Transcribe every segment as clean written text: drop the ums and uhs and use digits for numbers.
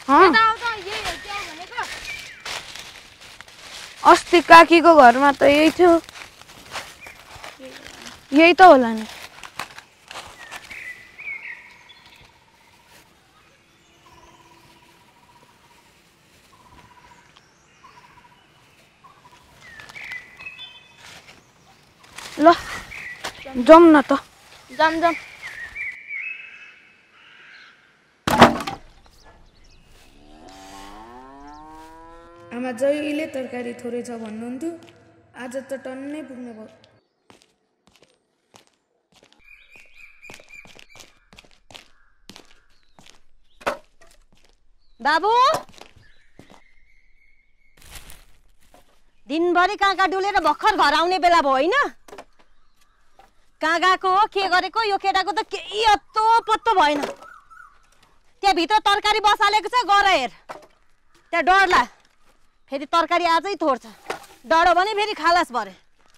अस्ति काकीको घरमा त यही थियो, यही त होला नि। ल जाऊँ न त। जाम। आमा जहिले तरकारी थोरै छ भन्नुहुन्थ्यो, आज त टन्नै पुग्ने भयो। बाबु दिनभरि कहाँ डुलेर भर्खर घर आउने बेला भयो होइन? कहाँ गएको हो, के गरेको? यो केटाको त केही अत्तो पत्तो भएन। त्यहाँ भित्र तरकारी बसालेको छ, गर हेर। त्यहाँ डरला फेरि तरकारी आजै थोर्छ, डढो भने फेरि खालास भरे।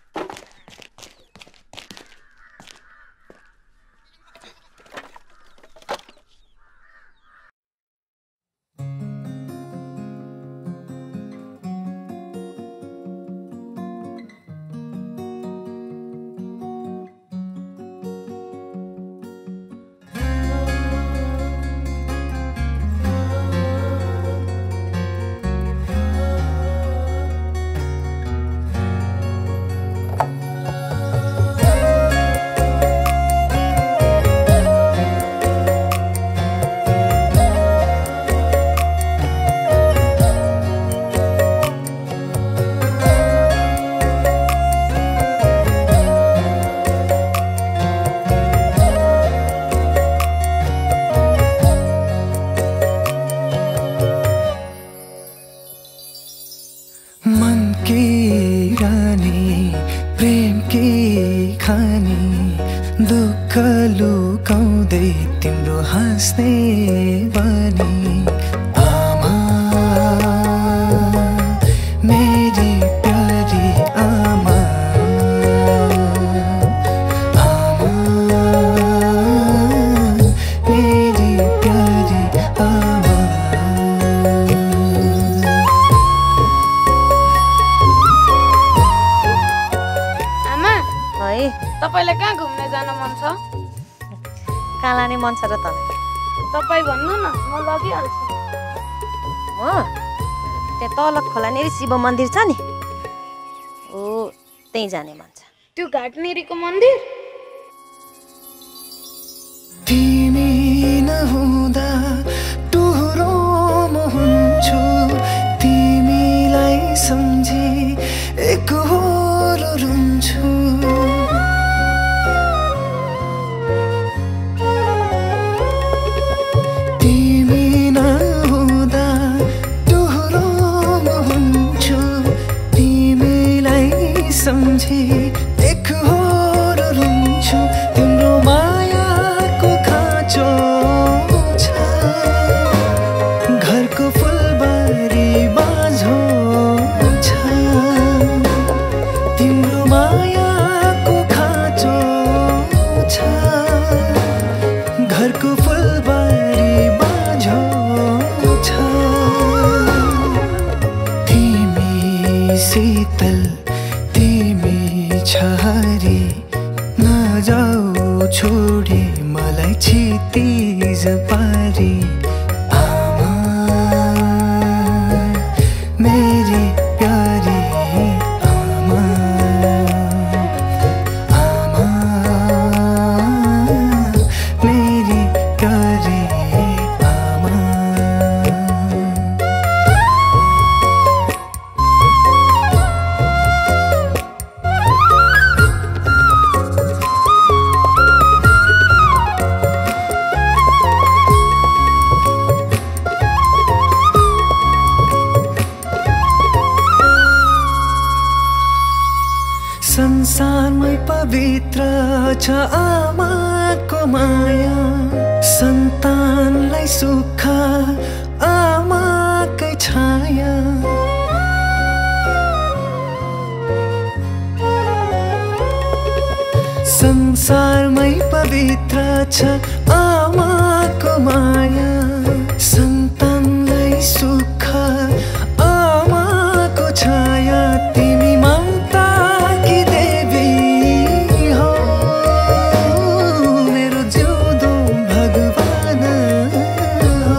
तपाईलाई कहाँ घुम्न जान मन छ? कहाँ लाने मन छ र तँलाई? तपाईँ भन्नु न, म लगिहाल्छु। म त्यहाँ तल खोलानेरी शिव मन्दिर छ नि, ओ त्यही जाने मन छ। त्यो घाटनेरीको मन्दिर? तिमी नहुँदा टुहुरो म हुन्छु, तिमीलाई सम्झी एकहोरो रुन्छु। सम्झी एकहोरो रुन्छु, तिम्रो मायाको खाँचो छ, घरको फुलबारी बाझो छ, तिम्रो मायाको खाँचो छ, घरको फुलबारी बाझो छ। तिमी शीतल छहारी नजाऊ छोडी मलाई क्षितिज पारी, आमा मेरी प्यारी आमा, आमा मेरी प्यारी आमा। संसारमै पवित्र छ आमाको माया, सन्तानलाई सुख आमाकै छाया। संसारमै पवित्र छ आमाको माया, सन्तानलाई सुख आमाको छाया तिमी ममता कि देवी हो मेरो जिउँदो भगवान हो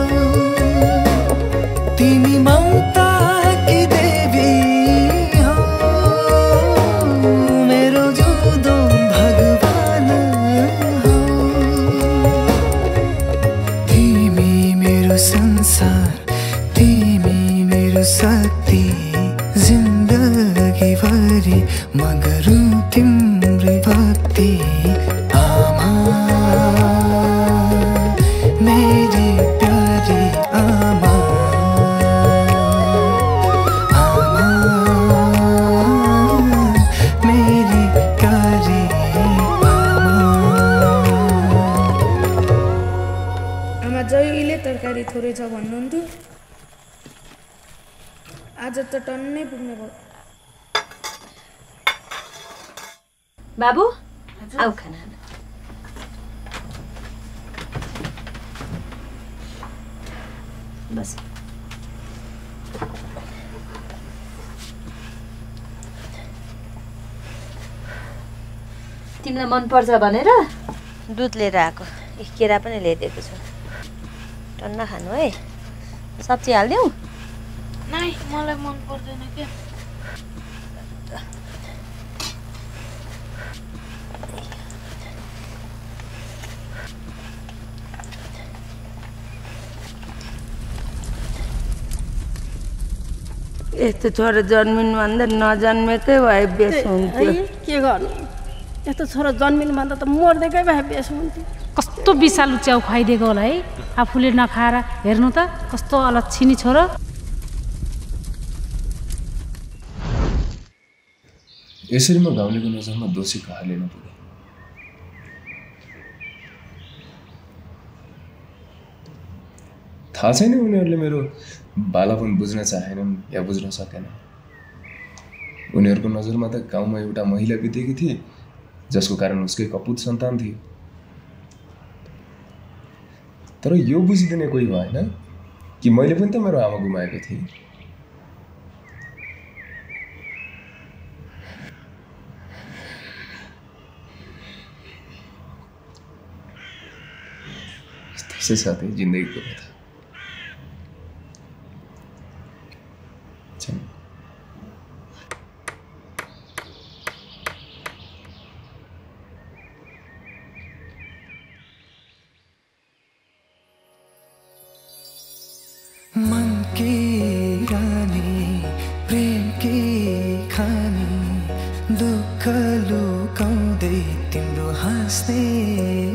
तिमी ममता कि देवी हो मेरो जिउँदो भगवान हो तिमी मेरो संसार तिमी मेरो शक्ति जिन्दगी भरि म गरौँ तिम्रै भक्ति आमा मेरी प्यारी आमा आमा मेरी प्यारी आमा आमा जहिले तरकारी थोरै छ भन्नुहुन्थ्यो आज त टन्नै पुग्ने भयो बाबु आऊ खाना बस तिमीलाई मन पर्छ भनेर दुध लिएर आएको केरा पनि ल्याइदिएको छु टन्न खानु है सब्जी हालिदिउँ नाइ मलाई मन पर्दैन के यस्तो छोरा जन्मिनु भन्दा नजन्मेकै भए बेस हुन्थ्यो के गर्नु यस्तो छोरा जन्मिनु भन्दा त मर्दैकै भए बेस हुन्थ्यो कस्तो विषालु च्याउ खुवाइदिएको होला है आफूले नखाएर हेर्नु त कस्तो अलक्षिणी छोरो यसरी म गाउँलेको नजरमा दोषी कहाँले नपुगे थाहा छैन उनीहरूले मेरो बालापन बुझ्न चाहेनन् या बुझ्न सकेन उनीहरूको नजरमा त गाउँमा एउटा महिला बितेकी थिए जसको कारण उसकै कपुत सन्तान थियो तर यो बुझिदिने कोही भएन कि मैले पनि त मेरो आमा गुमाएको थिएँ त्यसै साथै जिन्दगीको कथा मन की रानी प्रेम की खानी दुःख लुकाउँदै तिम्रो हाँस्ने